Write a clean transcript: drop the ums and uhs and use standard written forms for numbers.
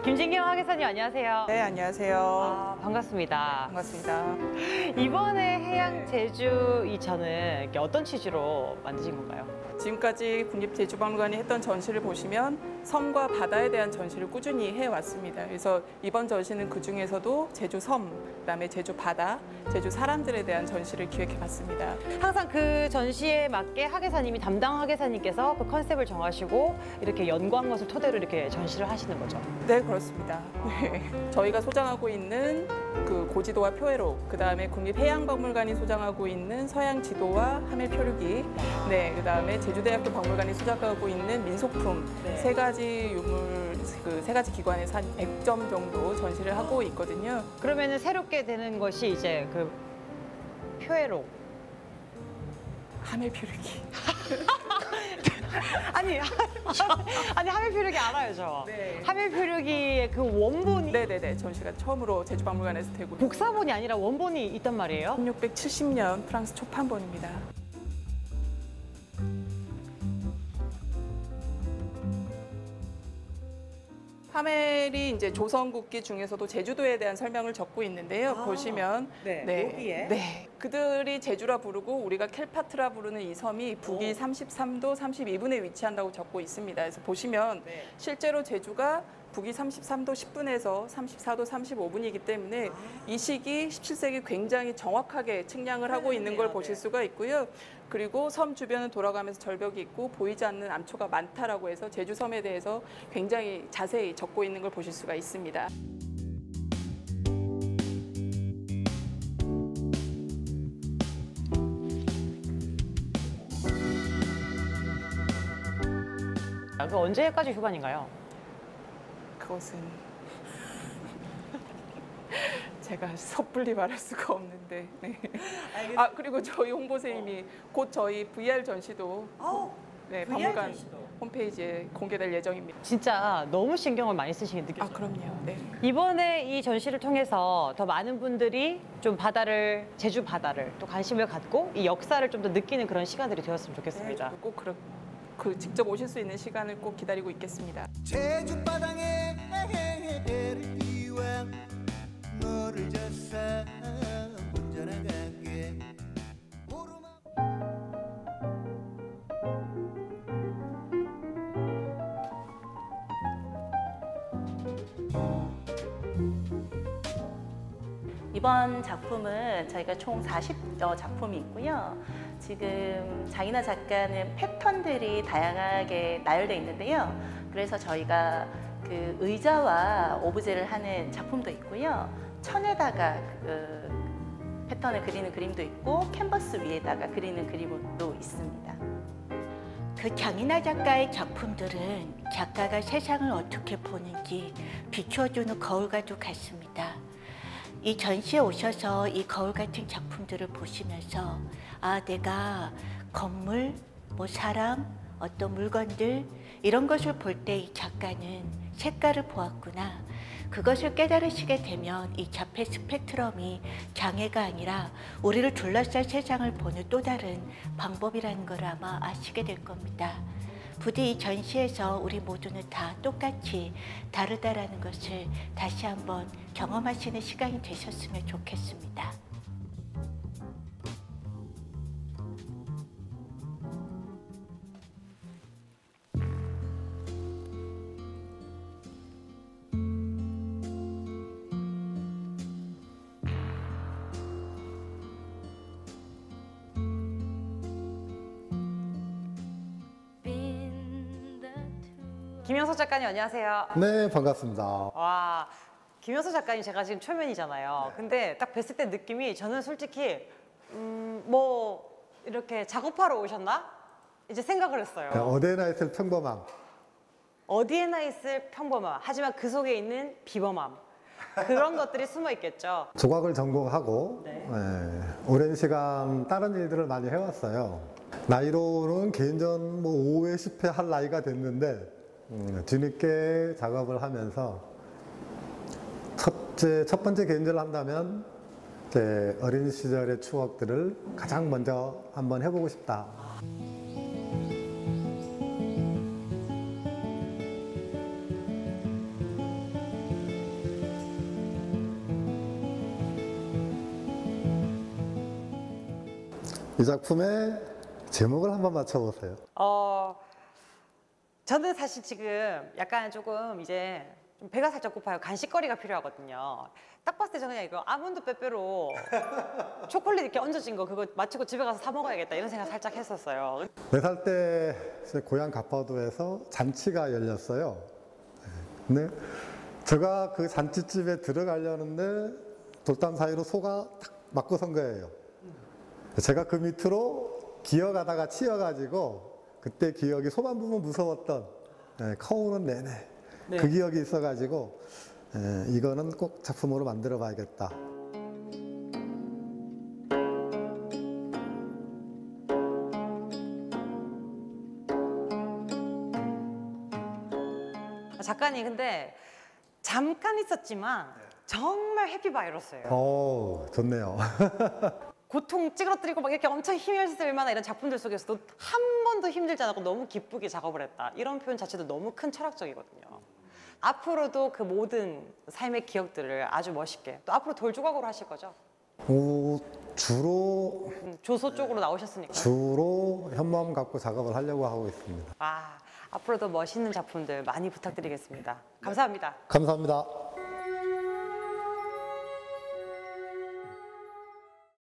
김진경 하계사님 안녕하세요. 네, 안녕하세요. 반갑습니다. 반갑습니다. 이번에 해양 제주 이전은 어떤 취지로 만드신 건가요? 지금까지 국립제주박물관이 했던 전시를 보시면 섬과 바다에 대한 전시를 꾸준히 해왔습니다. 그래서 이번 전시는 그중에서도 제주 섬, 그다음에 제주 바다, 제주 사람들에 대한 전시를 기획해봤습니다. 항상 그 전시에 맞게 하계사님이 담당 하계사님께서 그 컨셉을 정하시고 이렇게 연구한 것을 토대로 이렇게 전시를 하시는 거죠? 네, 그렇습니다. 네. 저희가 소장하고 있는 그 고지도와 표회록, 그다음에 국립해양박물관이 소장하고 있는 서양지도와 하멜표류기, 네, 그다음에 제주대학교 박물관이 소장하고 있는 민속품, 네. 세 가지 유물, 그 세 가지 기관에서 한 100점 정도 전시를 하고 있거든요. 그러면은 새롭게 되는 것이 이제 그 표회록. 하멜표류기. 아니 하멜표류기 알아요, 저. 네. 하멜표류기의 그 원본이 네네네, 전시가 처음으로 제주박물관에서 되고 복사본이 아니라 원본이 있단 말이에요? 1670년 프랑스 초판본입니다. 하멜이 이제 조선국기 중에서도 제주도에 대한 설명을 적고 있는데요. 보시면 여기에? 네. 그들이 제주라 부르고 우리가 켈파트라 부르는 이 섬이 북위 33도 32분에 위치한다고 적고 있습니다. 그래서 보시면 실제로 제주가 북위 33도 10분에서 34도 35분이기 때문에 이 시기 17세기 굉장히 정확하게 측량을 하고 있는 걸 보실 수가 있고요. 그리고 섬 주변을 돌아가면서 절벽이 있고 보이지 않는 암초가 많다라고 해서 제주 섬에 대해서 굉장히 자세히 적고 있는 걸 보실 수가 있습니다. 그 언제까지 휴관인가요? 그것은 제가 섣불리 말할 수가 없는데. 네. 아, 그리고 저희 홍보선생님이 곧 저희 VR 전시도 네, 박물관 홈페이지에 공개될 예정입니다. 진짜 너무 신경을 많이 쓰시게 느껴져요. 아, 그럼요. 네. 이번에 이 전시를 통해서 더 많은 분들이 좀 바다를, 제주 바다를 또 관심을 갖고 이 역사를 좀 더 느끼는 그런 시간들이 되었으면 좋겠습니다. 네, 꼭 직접 오실 수 있는 시간을 꼭 기다리고 있겠습니다. 제주 바닥에 배를 띄워 너를 져서 혼자 나가게 이번 작품은 저희가 총 40여 작품이 있고요. 지금 장인아 작가는 패턴들이 다양하게 나열되어 있는데요. 그래서 저희가 그 의자와 오브제를 하는 작품도 있고요. 천에다가 그 패턴을 그리는 그림도 있고 캔버스 위에다가 그리는 그림도 있습니다. 그 장인아 작가의 작품들은 작가가 세상을 어떻게 보는지 비추어주는 거울과도 같습니다. 이 전시에 오셔서 이 거울 같은 작품들을 보시면서 아, 내가 건물, 뭐 사람, 어떤 물건들 이런 것을 볼 때 이 작가는 색깔을 보았구나. 그것을 깨달으시게 되면 이 자폐 스펙트럼이 장애가 아니라 우리를 둘러싼 세상을 보는 또 다른 방법이라는 걸 아마 아시게 될 겁니다. 부디 이 전시에서 우리 모두는 다 똑같이 다르다라는 것을 다시 한번 경험하시는 시간이 되셨으면 좋겠습니다. 김영석 작가님 안녕하세요. 네, 반갑습니다. 와, 김영석 작가님 제가 지금 초면이잖아요. 근데 딱 뵀을 때 느낌이 저는 솔직히 뭐 이렇게 작업하러 오셨나? 이제 생각을 했어요. 어디에나 있을 평범함. 어디에나 있을 평범함. 하지만 그 속에 있는 비범함. 그런 것들이 숨어 있겠죠. 조각을 전공하고 오랜 시간 다른 일들을 많이 해왔어요. 나이로는 개인전 뭐 5회, 10회 할 나이가 됐는데 뒤늦게 작업을 하면서 첫 번째 개인전을 한다면 제 어린 시절의 추억들을 가장 먼저 한번 해보고 싶다. 이 작품의 제목을 한번 맞춰보세요. 저는 사실 지금 약간 조금 이제 좀 배가 살짝 고파요. 간식거리가 필요하거든요. 딱 봤을 때 저는 그냥 이거 아몬드 빼빼로 초콜릿 이렇게 얹어진 거 그거 마치고 집에 가서 사 먹어야겠다 이런 생각 살짝 했었어요. 4살 때 제 고향 가파도에서 잔치가 열렸어요. 근데 제가 그 잔치집에 들어가려는데 돌담 사이로 소가 딱 맞고 선 거예요. 제가 그 밑으로 기어가다가 치여가지고 그때 기억이 소만 보면 무서웠던 커오는 내내 그 기억이 있어가지고 이거는 꼭 작품으로 만들어 봐야겠다. 작가님 근데 잠깐 있었지만 정말 해피바이러스예요. 좋네요. 고통 찌그러뜨리고 막 이렇게 엄청 힘을 쓸 만한 이런 작품들 속에서도 한 번도 힘들지 않고 너무 기쁘게 작업을 했다. 이런 표현 자체도 너무 큰 철학적이거든요. 앞으로도 그 모든 삶의 기억들을 아주 멋있게 또 앞으로 돌조각으로 하실 거죠? 주로 조소 쪽으로 나오셨으니까. 현무암 갖고 작업을 하려고 하고 있습니다. 앞으로도 멋있는 작품들 많이 부탁드리겠습니다. 감사합니다. 감사합니다.